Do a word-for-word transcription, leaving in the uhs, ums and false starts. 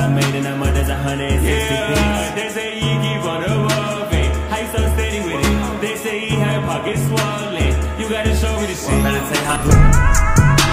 I made in that month, that's a hundred and sixty yeah, things. They say he keep on evolving. How you so steady with it? They say he had pockets swollen. You gotta show me the shit. Better say how.